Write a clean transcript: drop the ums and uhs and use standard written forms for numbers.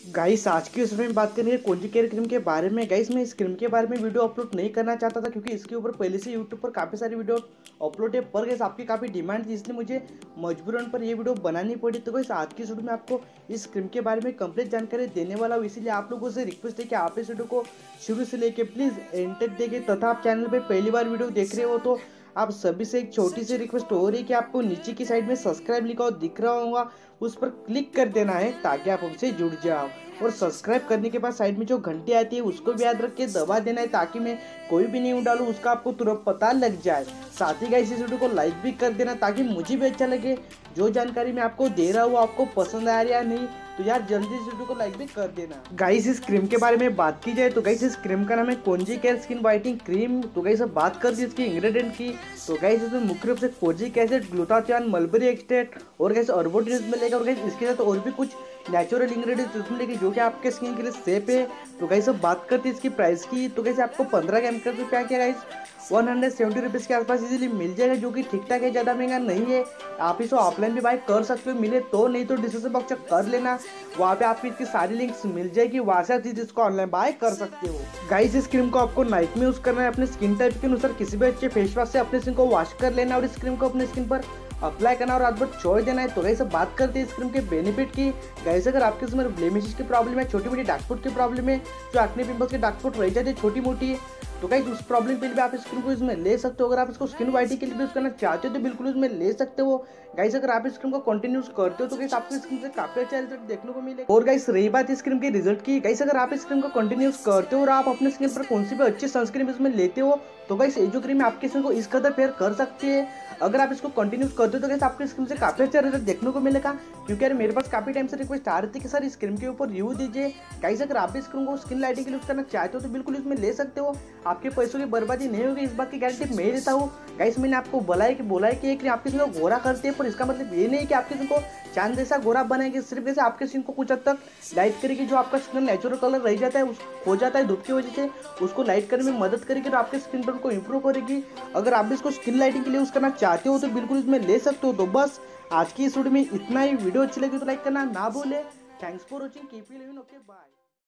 Guys आज की उसमें बात करेंगे कोजी केयर क्रीम के बारे में। गाइस मैं इस क्रीम के बारे में वीडियो अपलोड नहीं करना चाहता था क्योंकि इसके ऊपर पहले से यूट्यूब पर काफ़ी सारी वीडियो अपलोड है, पर गाइस आपकी काफ़ी डिमांड थी इसलिए मुझे मजबूरन पर ये वीडियो बनानी पड़ी। तो गाइस आज की वीडियो में आपको इस क्रीम के बारे में कंप्लीट जानकारी देने वाला हूँ, इसीलिए आप लोगों से रिक्वेस्ट है कि आप इस वीडियो को शुरू से लेके प्लीज़ एंड तक देखिए। तथा आप चैनल पर पहली बार वीडियो देख रहे हो तो आप सभी से एक छोटी सी रिक्वेस्ट हो रही है कि आपको नीचे की साइड में सब्सक्राइब लिखा हो दिख रहा होगा, उस पर क्लिक कर देना है ताकि आप हमसे जुड़ जाओ। और सब्सक्राइब करने के बाद साइड में जो घंटी आती है उसको भी याद रख के दबा देना है ताकि मैं कोई भी न्यू डालूं उसका आपको तुरंत पता लग जाए। साथ ही गाइस इस वीडियो को लाइक भी कर देना ताकि मुझे भी अच्छा लगे, जो जानकारी मैं आपको दे रहा हूँ आपको पसंद आ रही है या नहीं, तो यार जल्दी इस वीडियो को लाइक भी कर देना। गाइस इस क्रीम के बारे में बात की जाए तो गाइस इस क्रीम का नाम है Kozicare skin whitening cream. तो गाइस अब बात कर दी इसकी इंग्रेडिएंट की, तो गाइस इसमें मुख्य रूप से kojic acid, glutathione, mulberry extract और गाइस अर्बोटिन मिलेगा। और गाइस इसके साथ और भी कुछ नेचुरल इंग्रेडिएंट्स उसमें लेके जो कि आपके स्किन के लिए सेफ है। तो गाइस अब बात करते हैं इसकी प्राइस की, तो गाइस आपको 15 ग्राम का रुपया क्या गाइस 170 रुपीज़ के आसपास इजीली मिल जाएगा, जो कि ठीक ठाक है, ज़्यादा महंगा नहीं है। आप इसे ऑफलाइन भी बाय कर सकते हो, मिले तो, नहीं तो डिस्क्रिप्शन बॉक्स चेक कर लेना, वहाँ पे आपको इसकी सारी लिंक्स मिल जाएगी, वहाँ से आप चीज़ इसको ऑनलाइन बाय कर सकते हो। गाइस इस क्रीम को आपको नाइट में यूज़ करना है, अपने स्किन टाइप के अनुसार किसी भी अच्छे फेस वॉश से अपने स्किन को वॉश कर लेना और इस क्रीम को अपने स्किन पर अप्लाई करना और रात भर छोड़ देना है। तो गाइस अब बात करते हैं इस क्रीम के बेनिफिट की। गाइस अगर आपके इसमें ब्लेमिशेस की प्रॉब्लम है, छोटी मोटी डार्क स्पॉट की प्रॉब्लम है, जो एक्ने पिंपल्स के डार्क स्पॉट रह जाते हैं छोटी मोटी, तो गाइस उस प्रॉब्लम के लिए भी आप इस क्रीम को इसमें ले सकते हो। अगर आप इसको स्किन वाइटनिंग के लिए भी यूज करना चाहते हो तो बिल्कुल इसमें ले सकते हो। गाइस अगर आप इस क्रीम को कंटिन्यूस करते हो तो गाइस आपको स्किन से काफी अच्छा रिजल्ट देखने को मिलेगा। और गाइस रही बात इस क्रीम के रिजल्ट की, गाइस अगर आप इस क्रीम को कंटिन्यूस करते हो और आप अपने स्किन पर कौन सी भी अच्छी सनस्क्रीन इसमें लेते हो तो गाइस ये जो क्रीम है आपके स्किन को इस कदर फेयर कर सकती है। अगर आप इसको कंटिन्यूस करते हो तो गाइस आपके स्किन से काफी अच्छा रिजल्ट देखने को मिलेगा। क्योंकि यार मेरे पास काफी टाइम से रिक्वेस्ट आ रही थी कि सर इस क्रीम के ऊपर रिव्यू दीजिए। गाइस अगर आप इस क्रीम को स्किन लाइटिंग के लिए यूज करना चाहते हो तो बिल्कुल इसमें ले सकते हो, आपके पैसों की बर्बादी नहीं होगी, इस बात की गारंटी मैं देता हूँ। गाइस मैंने आपको बोला है कि ये क्रीम आपके स्किन को गोरा करती है, पर इसका मतलब ये नहीं है कि आपके स्किन को चांद जैसा गोरा बनाएगी, सिर्फ जैसे आपके स्किन को कुछ हद तक लाइट करेगी। जो आपका स्किन नेचुरल कलर रह जाता है हो जाता है धूप की वजह से, उसको लाइट करने में मदद करेगी और आपके स्किन टोन को इंप्रूव करेगी। अगर आप इसको स्किन लाइटिंग के लिए यूज करना चाहते हो तो बिल्कुल इसमें ले सकते हो। तो बस आज की इस वीडियो में इतना ही। वीडियो अच्छी लगी तो लाइक करना ना भूले। Thanks for watching, keep you living, okay bye.